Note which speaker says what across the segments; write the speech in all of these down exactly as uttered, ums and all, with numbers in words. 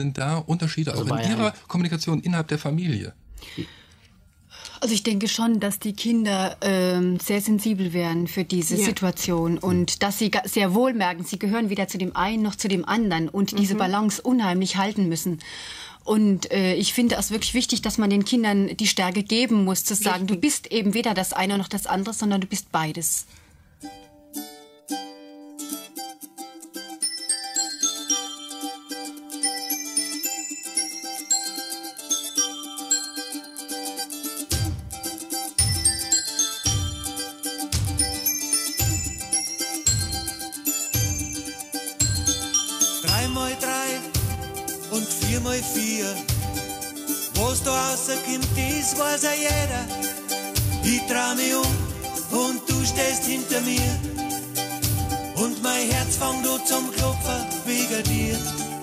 Speaker 1: Sind da Unterschiede also auch in Ihrer Kommunikation innerhalb der Familie?
Speaker 2: Also ich denke schon, dass die Kinder ähm, sehr sensibel werden für diese ja. Situation und dass sie sehr wohl merken, sie gehören weder zu dem einen noch zu dem anderen und mhm. diese Balance unheimlich halten müssen. Und äh, ich finde es wirklich wichtig, dass man den Kindern die Stärke geben muss, zu sagen, Richtig. Du bist eben weder das eine noch das andere, sondern du bist beides.
Speaker 3: Mal drei und vier mal vier. Was da rauskommt, das weiß ja jeder. Ich dreh mich um und du stehst hinter mir. Und mein Herz fängt an zum Klopfen wegen dir.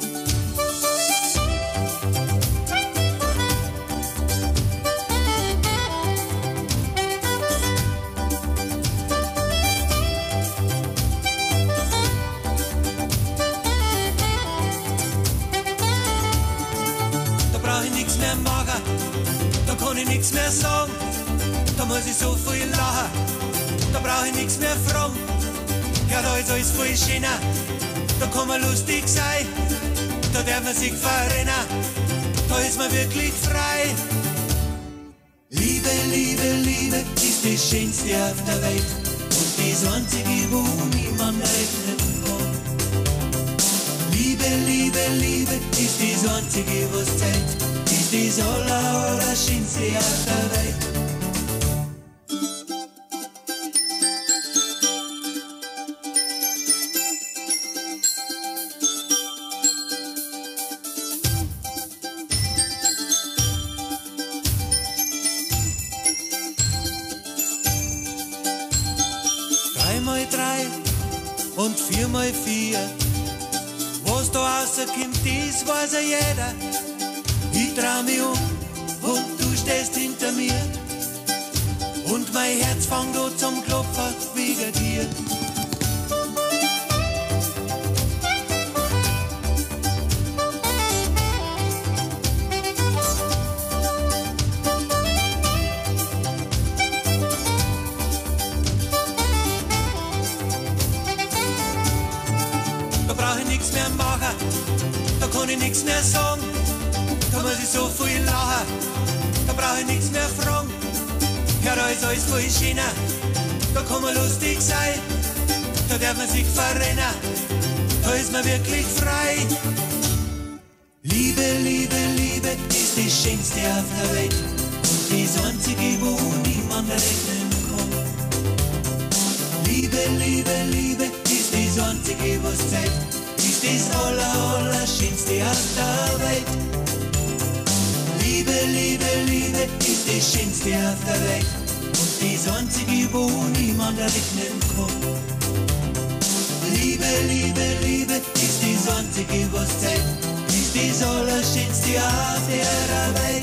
Speaker 3: Da kann ich nichts mehr sagen, da muss ich so viel lachen, da brauch ich nichts mehr fragen. Ja, da ist alles voll schöner, da kann man lustig sein, da darf man sich verrennen, da ist man wirklich frei. Liebe, Liebe, Liebe ist das Schönste auf der Welt und das Einzige, wo niemand rechnen kann. Liebe, Liebe, Liebe ist das Einzige, was zählt. Ist das aller, aller Schönste auf der Welt. Drei mal drei und vier mal vier. Was da rauskommt, das weiß ja jeder. Ich dreh mich um und du stehst hinter mir. Und mein Herz fängt an zum Klopfen wegen dir. Da brauch ich nichts mehr machen, da kann ich nichts mehr sagen. Da muss ich so viel lachen, da brauch ich nichts mehr fragen. Ja, da ist alles voll schöner, da kann man lustig sein, da darf man sich verrennen, da ist man wirklich frei. Liebe, Liebe, Liebe ist das Schönste auf der Welt und das Einzige, wo niemand rechnen kann. Liebe, Liebe, Liebe ist das Einzige, was zählt, ist das aller, aller Schönste auf der Welt. Liebe, Liebe, Liebe ist das Schönste auf der Welt und das Einzige, wo niemand rechnen kann. Liebe, Liebe, Liebe ist das Einzige, was zählt, ist das Allerschönste auf der Welt.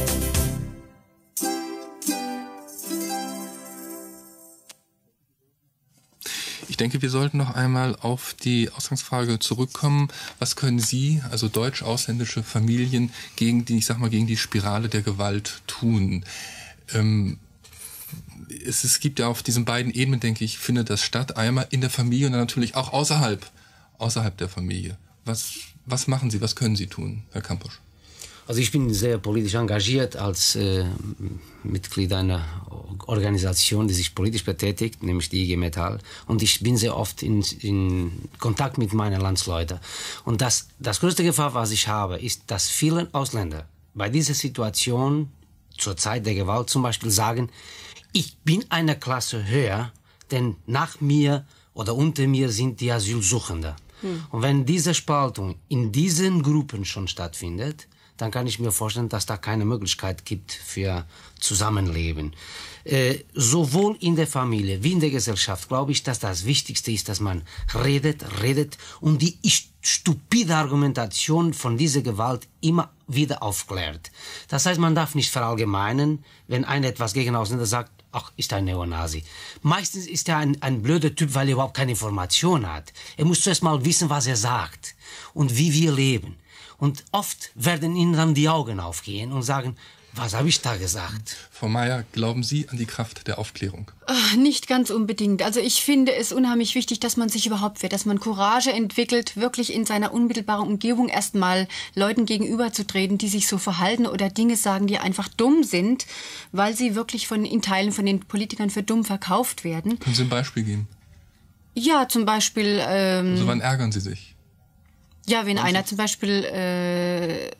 Speaker 1: Ich denke, wir sollten noch einmal auf die Ausgangsfrage zurückkommen. Was können Sie, also deutsch-ausländische Familien, gegen die, ich sag mal, gegen die Spirale der Gewalt tun? Ähm, es, es gibt ja auf diesen beiden Ebenen, denke ich, findet das statt. Einmal in der Familie und dann natürlich auch außerhalb, außerhalb der Familie. Was, was machen Sie, was können Sie tun, Herr Kampusch?
Speaker 4: Also ich bin sehr politisch engagiert als äh, Mitglied einer Organisation, die sich politisch betätigt, nämlich die I G Metall. Und ich bin sehr oft in, in Kontakt mit meinen Landsleuten. Und das, das größte Gefahr, was ich habe, ist, dass viele Ausländer bei dieser Situation zur Zeit der Gewalt zum Beispiel sagen, ich bin eine Klasse höher, denn nach mir oder unter mir sind die Asylsuchenden. Hm. Und wenn diese Spaltung in diesen Gruppen schon stattfindet, dann kann ich mir vorstellen, dass da keine Möglichkeit gibt für Zusammenleben. Äh, sowohl in der Familie wie in der Gesellschaft glaube ich, dass das Wichtigste ist, dass man redet, redet und die stupide Argumentation von dieser Gewalt immer wieder aufklärt. Das heißt, man darf nicht verallgemeinern, wenn einer etwas gegen Ausländer sagt, ach, ist ein Neonazi. Meistens ist er ein, ein blöder Typ, weil er überhaupt keine Information hat. Er muss zuerst mal wissen, was er sagt und wie wir leben. Und oft werden ihnen dann die Augen aufgehen und sagen, was habe ich da gesagt?
Speaker 1: Frau Mayer, glauben Sie an die Kraft der Aufklärung?
Speaker 2: Ach, nicht ganz unbedingt. Also ich finde es unheimlich wichtig, dass man sich überhaupt wehrt, dass man Courage entwickelt, wirklich in seiner unmittelbaren Umgebung erstmal Leuten gegenüberzutreten, die sich so verhalten oder Dinge sagen, die einfach dumm sind, weil sie wirklich von, in Teilen von den Politikern für dumm verkauft werden.
Speaker 1: Können Sie ein Beispiel geben?
Speaker 2: Ja, zum Beispiel... Ähm,
Speaker 1: also wann ärgern Sie sich?
Speaker 2: Ja, wenn einer zum Beispiel... Äh,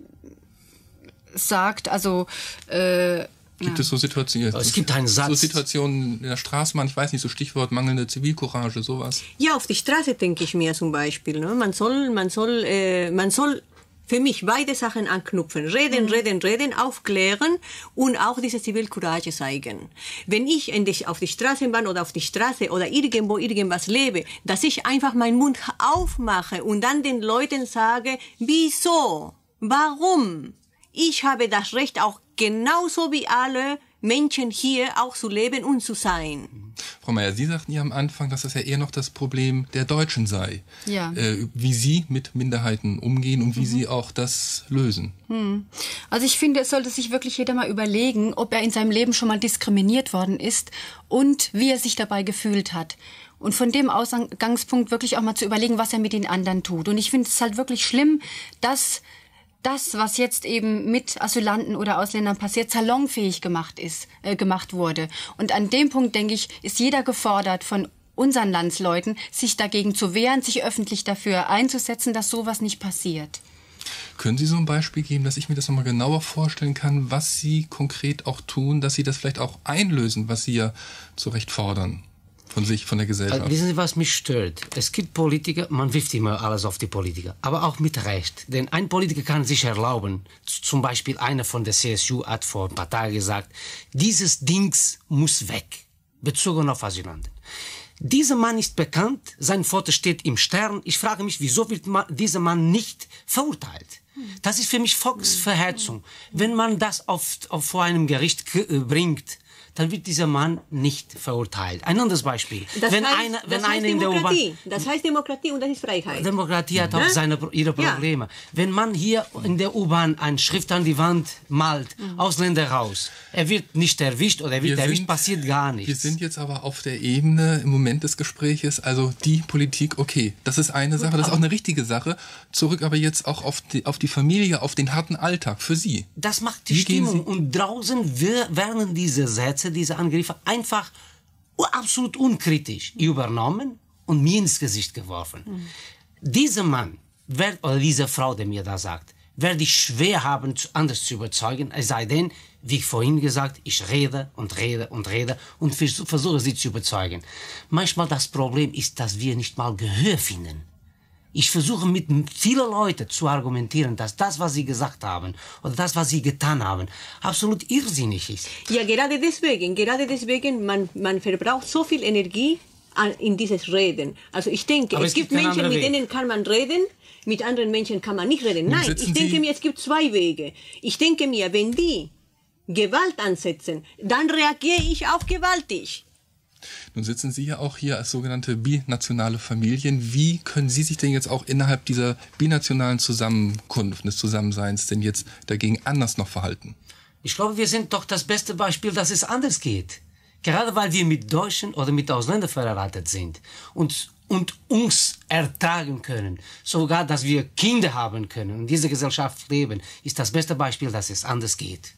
Speaker 2: sagt, also äh,
Speaker 1: gibt ja. es so Situationen?
Speaker 4: Es gibt einen Satz.
Speaker 1: So Situationen in der Straßenbahn, ich weiß nicht, so Stichwort mangelnde Zivilcourage, sowas.
Speaker 5: Ja, auf die Straße denke ich mir zum Beispiel. Ne? Man soll, man soll, äh, man soll für mich beide Sachen anknüpfen. Reden, mhm. reden, reden, aufklären und auch diese Zivilcourage zeigen. Wenn ich in die, auf die Straßenbahn oder auf die Straße oder irgendwo irgendwas lebe, dass ich einfach meinen Mund aufmache und dann den Leuten sage, wieso, warum? Ich habe das Recht, auch genauso wie alle Menschen hier auch zu leben und zu sein.
Speaker 1: Frau Mayer, Sie sagten ja am Anfang, dass das ja eher noch das Problem der Deutschen sei.
Speaker 2: Ja.
Speaker 1: Äh, wie Sie mit Minderheiten umgehen und wie mhm. Sie auch das lösen.
Speaker 2: Hm. Also ich finde, es sollte sich wirklich jeder mal überlegen, ob er in seinem Leben schon mal diskriminiert worden ist und wie er sich dabei gefühlt hat. Und von dem Ausgangspunkt wirklich auch mal zu überlegen, was er mit den anderen tut. Und ich finde es halt wirklich schlimm, dass das, was jetzt eben mit Asylanten oder Ausländern passiert, salonfähig gemacht ist, äh, gemacht wurde. Und an dem Punkt, denke ich, ist jeder gefordert von unseren Landsleuten, sich dagegen zu wehren, sich öffentlich dafür einzusetzen, dass sowas nicht passiert.
Speaker 1: Können Sie so ein Beispiel geben, dass ich mir das nochmal genauer vorstellen kann, was Sie konkret auch tun, dass Sie das vielleicht auch einlösen, was Sie ja zu Recht fordern? Von sich, von der Gesellschaft.
Speaker 4: Also, wissen Sie, was mich stört? Es gibt Politiker, man wirft immer alles auf die Politiker, aber auch mit Recht. Denn ein Politiker kann sich erlauben, zum Beispiel einer von der C S U hat vor ein paar Tagen gesagt, dieses Dings muss weg, bezogen auf Asylanten. Dieser Mann ist bekannt, sein Foto steht im Stern. Ich frage mich, wieso wird man, dieser Mann nicht verurteilt? Das ist für mich Volksverhetzung. Wenn man das auf, auf vor einem Gericht bringt, dann wird dieser Mann nicht verurteilt. Ein anderes Beispiel.
Speaker 5: Das
Speaker 4: wenn
Speaker 5: heißt,
Speaker 4: einer, wenn
Speaker 5: das heißt
Speaker 4: einer in der
Speaker 5: Demokratie.
Speaker 4: U-Bahn,
Speaker 5: das heißt Demokratie und das ist Freiheit.
Speaker 4: Demokratie hat auch
Speaker 5: ja?
Speaker 4: seine, ihre Probleme. Ja. Wenn man hier in der U-Bahn eine Schrift an die Wand malt, mhm. Ausländer raus, er wird nicht erwischt oder er wird wir erwischt, sind, passiert gar nichts.
Speaker 1: Wir sind jetzt aber auf der Ebene im Moment des Gespräches, also die Politik, okay, das ist eine Sache, das ist auch eine richtige Sache. Zurück aber jetzt auch auf die, auf die Familie, auf den harten Alltag für Sie.
Speaker 4: Das macht die Wie Stimmung. Und draußen werden diese Sätze, diese Angriffe einfach absolut unkritisch übernommen und mir ins Gesicht geworfen. Mhm. Dieser Mann, werd, oder diese Frau, die mir da sagt, werde ich schwer haben, anders zu überzeugen, es sei denn, wie vorhin gesagt, ich rede und rede und rede und versuche sie zu überzeugen. Manchmal das Problem ist, dass wir nicht mal Gehör finden. Ich versuche mit vielen Leuten zu argumentieren, dass das, was sie gesagt haben oder das, was sie getan haben, absolut irrsinnig ist.
Speaker 5: Ja, gerade deswegen, gerade deswegen, man, man verbraucht so viel Energie in dieses Reden. Also ich denke, es, es gibt, gibt Menschen, mit denen kann man reden, mit anderen Menschen kann man nicht reden. Nein, ich denke Sie? mir, es gibt zwei Wege. Ich denke mir, wenn die Gewalt ansetzen, dann reagiere ich auch gewaltig.
Speaker 1: Nun sitzen Sie ja auch hier als sogenannte binationale Familien. Wie können Sie sich denn jetzt auch innerhalb dieser binationalen Zusammenkunft, des Zusammenseins denn jetzt dagegen anders noch verhalten?
Speaker 4: Ich glaube, wir sind doch das beste Beispiel, dass es anders geht. Gerade weil wir mit Deutschen oder mit Ausländern verheiratet sind und, und uns ertragen können, sogar, dass wir Kinder haben können und in dieser Gesellschaft leben, ist das beste Beispiel, dass es anders geht.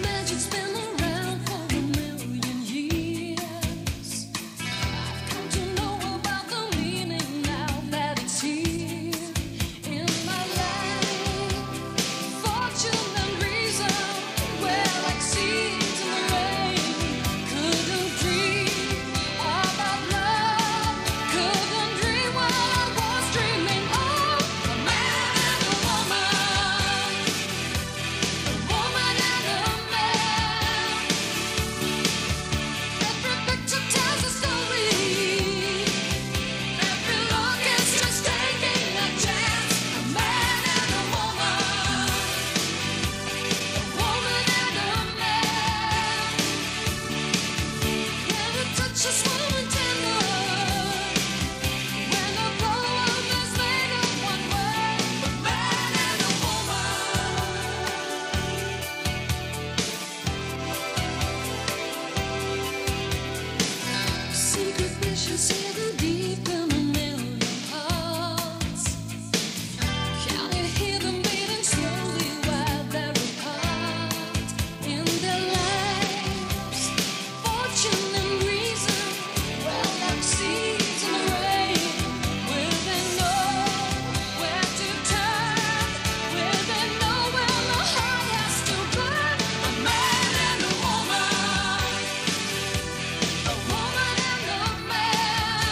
Speaker 6: Come to A woman and a man.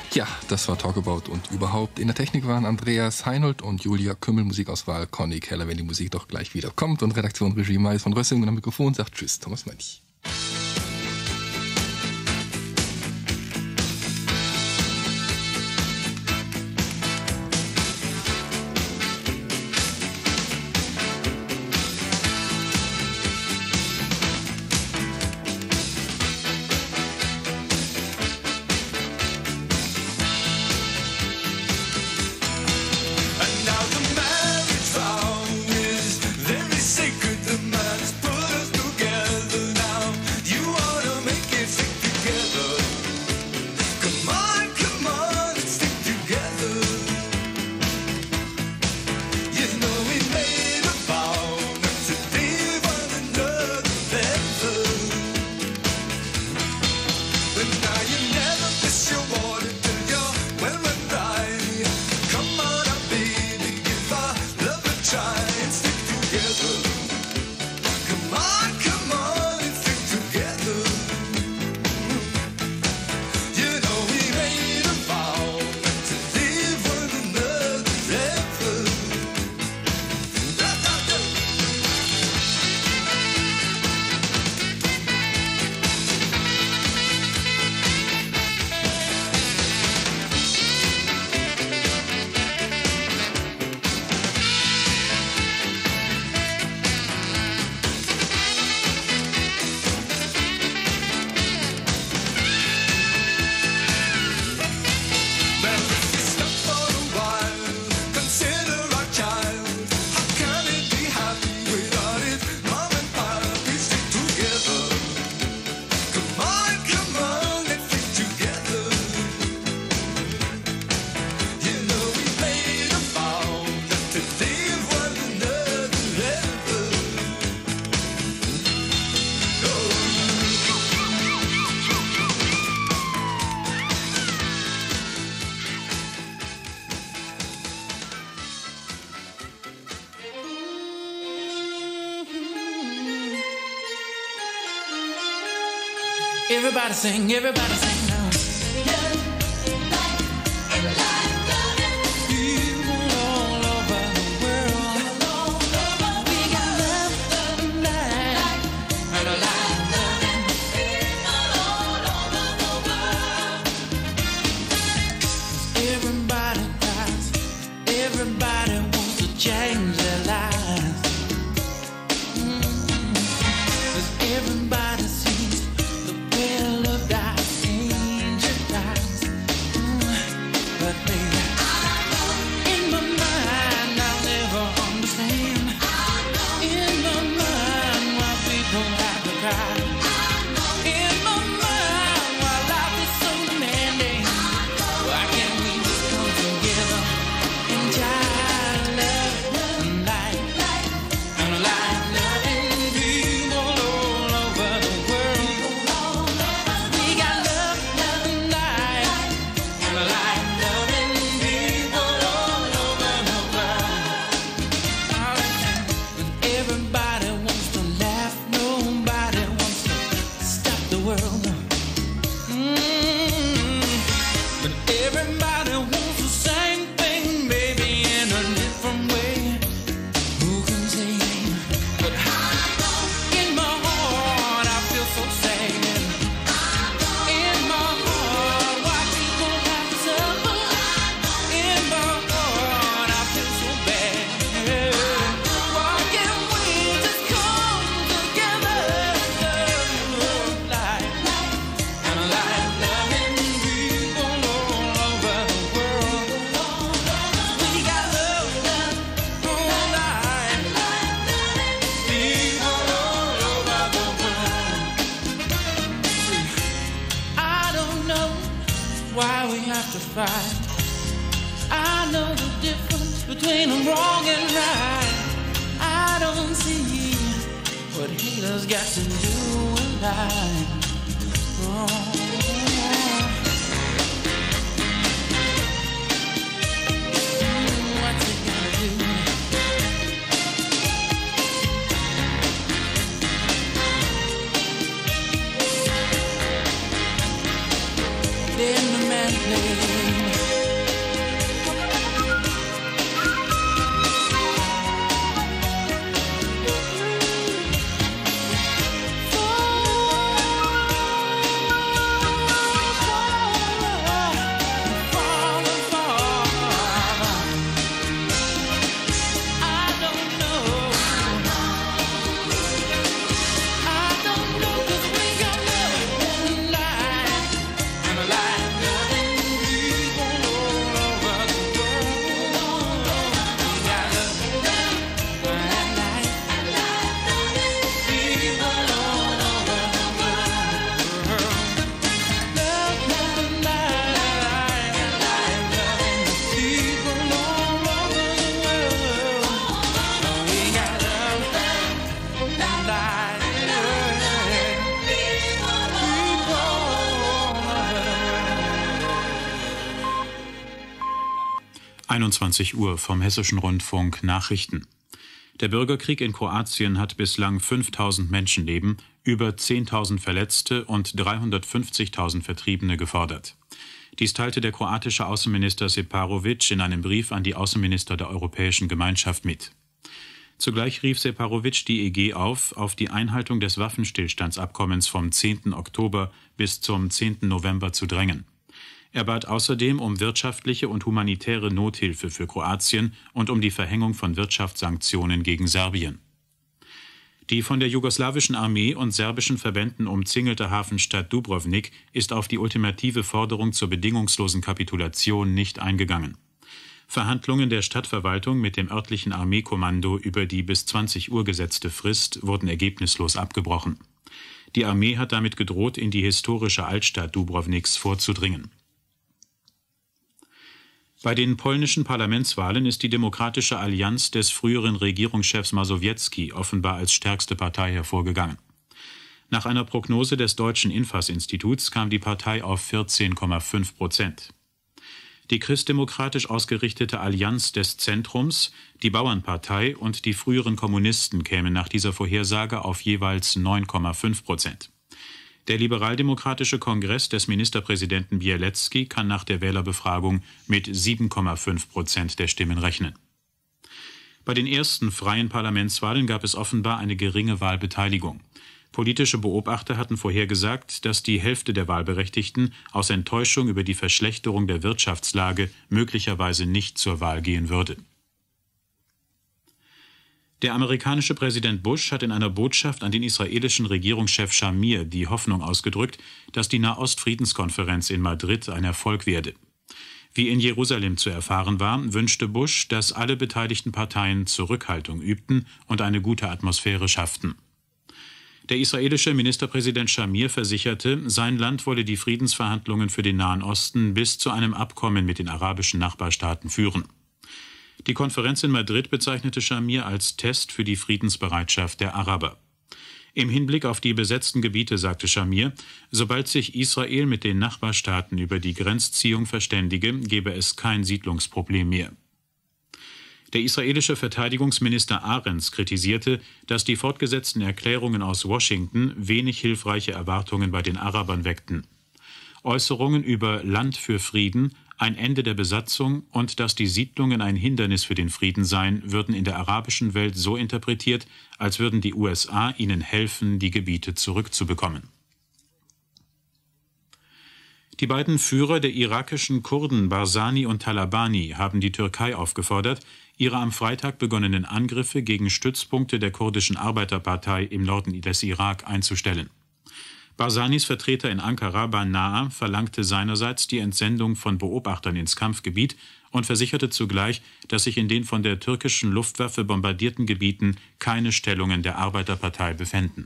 Speaker 1: Ja, das war Talkabout und überhaupt. In der Technik waren Andreas Heinold und Julia Kümmel, Musikauswahl Conny Keller, wenn die Musik doch gleich wieder kommt. Und Redaktion Regie Mais von Rössing und am Mikrofon sagt Tschüss, Thomas Mönch.
Speaker 6: Everybody sing, everybody sing now. I know the difference between wrong and right. I don't see what haters got to do with life. Oh. What's it gonna do? Then the man plays
Speaker 7: einundzwanzig Uhr vom Hessischen Rundfunk Nachrichten. Der Bürgerkrieg in Kroatien hat bislang fünftausend Menschenleben, über zehntausend Verletzte und dreihundertfünfzigtausend Vertriebene gefordert. Dies teilte der kroatische Außenminister Šeparović in einem Brief an die Außenminister der Europäischen Gemeinschaft mit. Zugleich rief Šeparović die E G auf, auf die Einhaltung des Waffenstillstandsabkommens vom zehnten Oktober bis zum zehnten November zu drängen. Er bat außerdem um wirtschaftliche und humanitäre Nothilfe für Kroatien und um die Verhängung von Wirtschaftssanktionen gegen Serbien. Die von der jugoslawischen Armee und serbischen Verbänden umzingelte Hafenstadt Dubrovnik ist auf die ultimative Forderung zur bedingungslosen Kapitulation nicht eingegangen. Verhandlungen der Stadtverwaltung mit dem örtlichen Armeekommando über die bis zwanzig Uhr gesetzte Frist wurden ergebnislos abgebrochen. Die Armee hat damit gedroht, in die historische Altstadt Dubrovniks vorzudringen. Bei den polnischen Parlamentswahlen ist die Demokratische Allianz des früheren Regierungschefs Mazowiecki offenbar als stärkste Partei hervorgegangen. Nach einer Prognose des deutschen Infas-Instituts kam die Partei auf vierzehn Komma fünf Prozent. Die christdemokratisch ausgerichtete Allianz des Zentrums, die Bauernpartei und die früheren Kommunisten kämen nach dieser Vorhersage auf jeweils neun Komma fünf Prozent. Der liberaldemokratische Kongress des Ministerpräsidenten Bielecki kann nach der Wählerbefragung mit sieben Komma fünf Prozent der Stimmen rechnen. Bei den ersten freien Parlamentswahlen gab es offenbar eine geringe Wahlbeteiligung. Politische Beobachter hatten vorhergesagt, dass die Hälfte der Wahlberechtigten aus Enttäuschung über die Verschlechterung der Wirtschaftslage möglicherweise nicht zur Wahl gehen würde. Der amerikanische Präsident Bush hat in einer Botschaft an den israelischen Regierungschef Shamir die Hoffnung ausgedrückt, dass die Nahost-Friedenskonferenz in Madrid ein Erfolg werde. Wie in Jerusalem zu erfahren war, wünschte Bush, dass alle beteiligten Parteien Zurückhaltung übten und eine gute Atmosphäre schafften. Der israelische Ministerpräsident Shamir versicherte, sein Land wolle die Friedensverhandlungen für den Nahen Osten bis zu einem Abkommen mit den arabischen Nachbarstaaten führen. Die Konferenz in Madrid bezeichnete Shamir als Test für die Friedensbereitschaft der Araber. Im Hinblick auf die besetzten Gebiete sagte Shamir, sobald sich Israel mit den Nachbarstaaten über die Grenzziehung verständige, gebe es kein Siedlungsproblem mehr. Der israelische Verteidigungsminister Arens kritisierte, dass die fortgesetzten Erklärungen aus Washington wenig hilfreiche Erwartungen bei den Arabern weckten. Äußerungen über Land für Frieden, ein Ende der Besatzung und dass die Siedlungen ein Hindernis für den Frieden seien, würden in der arabischen Welt so interpretiert, als würden die U S A ihnen helfen, die Gebiete zurückzubekommen. Die beiden Führer der irakischen Kurden Barzani und Talabani haben die Türkei aufgefordert, ihre am Freitag begonnenen Angriffe gegen Stützpunkte der kurdischen Arbeiterpartei im Norden des Irak einzustellen. Barzanis Vertreter in Ankara, Banaa, verlangte seinerseits die Entsendung von Beobachtern ins Kampfgebiet und versicherte zugleich, dass sich in den von der türkischen Luftwaffe bombardierten Gebieten keine Stellungen der Arbeiterpartei befänden.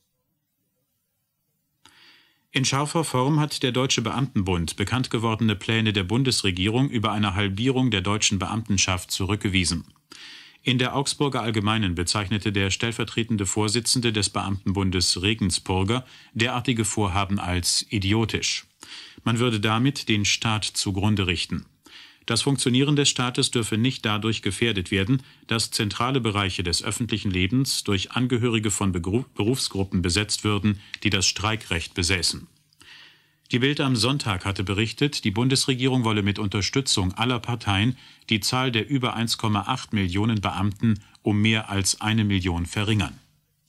Speaker 7: In scharfer Form hat der Deutsche Beamtenbund bekannt gewordene Pläne der Bundesregierung über eine Halbierung der deutschen Beamtenschaft zurückgewiesen. In der Augsburger Allgemeinen bezeichnete der stellvertretende Vorsitzende des Beamtenbundes Regensburger derartige Vorhaben als idiotisch. Man würde damit den Staat zugrunde richten. Das Funktionieren des Staates dürfe nicht dadurch gefährdet werden, dass zentrale Bereiche des öffentlichen Lebens durch Angehörige von Berufsgruppen besetzt würden, die das Streikrecht besäßen. Die Bild am Sonntag hatte berichtet, die Bundesregierung wolle mit Unterstützung aller Parteien die Zahl der über eins Komma acht Millionen Beamten um mehr als eine Million verringern.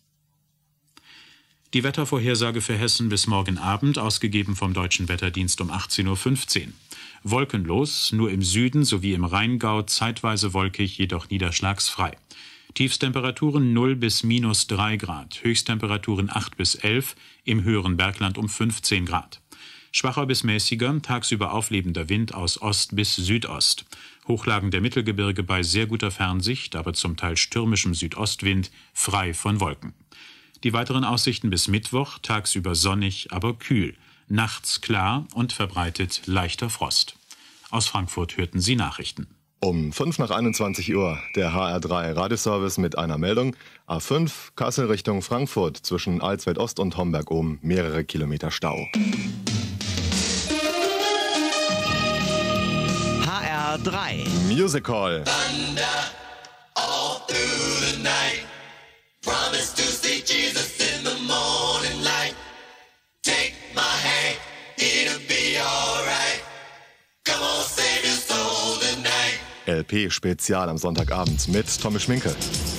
Speaker 7: Die Wettervorhersage für Hessen bis morgen Abend, ausgegeben vom Deutschen Wetterdienst um achtzehn Uhr fünfzehn. Wolkenlos, nur im Süden sowie im Rheingau zeitweise wolkig, jedoch niederschlagsfrei. Tiefstemperaturen null bis minus drei Grad, Höchsttemperaturen acht bis elf, im höheren Bergland um fünfzehn Grad. Schwacher bis mäßiger, tagsüber auflebender Wind aus Ost bis Südost. Hochlagen der Mittelgebirge bei sehr guter Fernsicht, aber zum Teil stürmischem Südostwind, frei von Wolken. Die weiteren Aussichten bis Mittwoch, tagsüber sonnig, aber kühl. Nachts klar und verbreitet leichter Frost. Aus Frankfurt hörten Sie Nachrichten.
Speaker 8: Um fünf nach einundzwanzig Uhr der H R drei Radioservice mit einer Meldung. A fünf Kassel Richtung Frankfurt zwischen Alsfeld Ost und Homberg oben mehrere Kilometer Stau.
Speaker 9: H R drei.
Speaker 8: Musical.
Speaker 3: Thunder all through the night. Promise to see Jesus in the morning light. Take my hand, it'll be alright. Come on, save your soul tonight.
Speaker 8: L P-Spezial am Sonntagabend mit Tommy Schminke.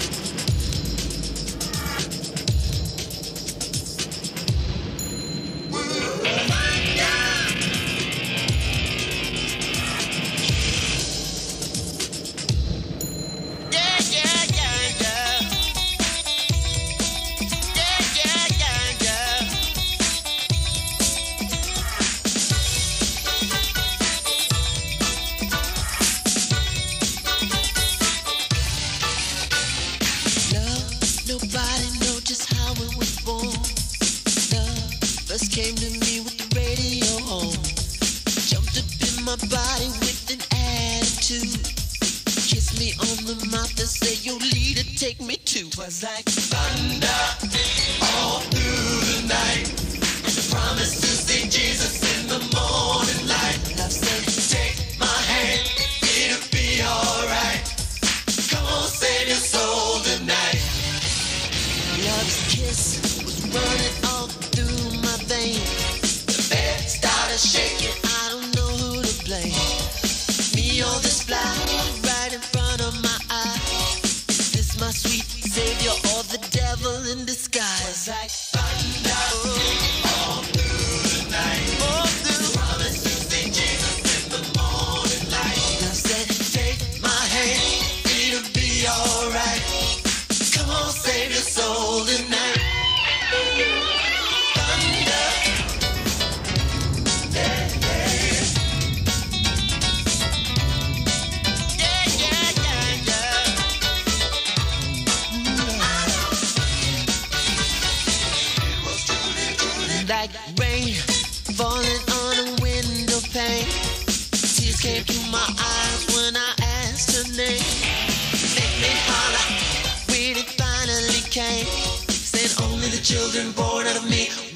Speaker 6: Like rain falling on a window pane. Tears came to my eyes when I asked her name. Make me holler when it finally came. Saying only the children born out of me